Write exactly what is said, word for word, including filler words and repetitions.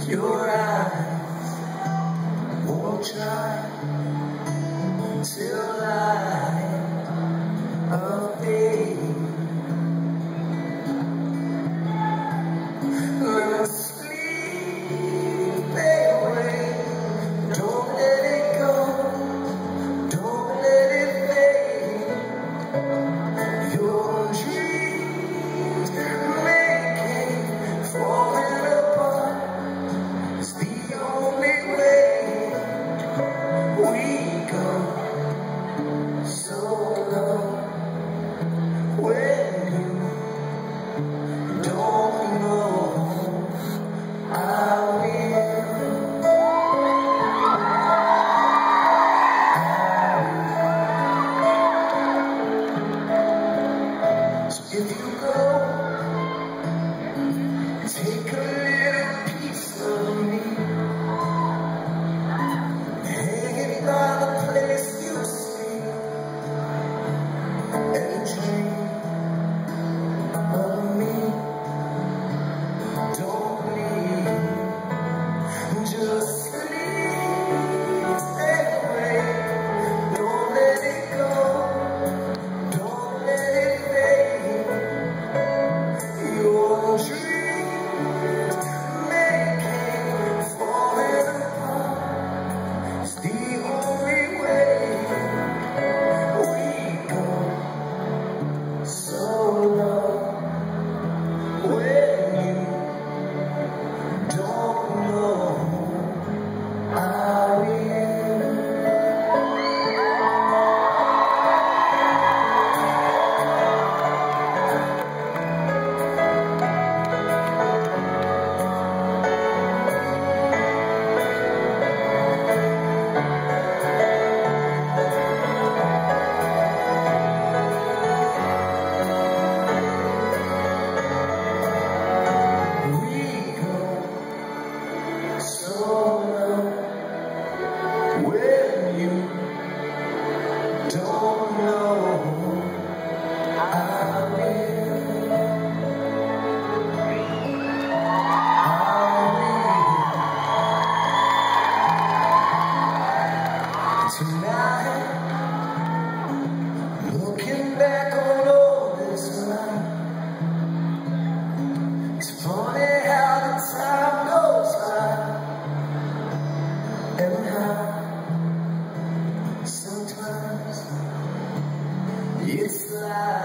Your eyes won't try till light of day. Let sleep away. Don't let it go. Don't let it fade. Your dreams making falling apart. It's the only way we go. So low when you don't know I will. So if you go, take a little piece of me. Hang it by the place you see, and dream of me. Don't leave, just sleep away. Don't let it go, don't let it fade. Your dreams making falling apart. It's the only way we go. So low when you don't know I will. When you don't know I will. I will. Tonight, looking back on all this life, it's funny how the time goes by, and how sometimes it's like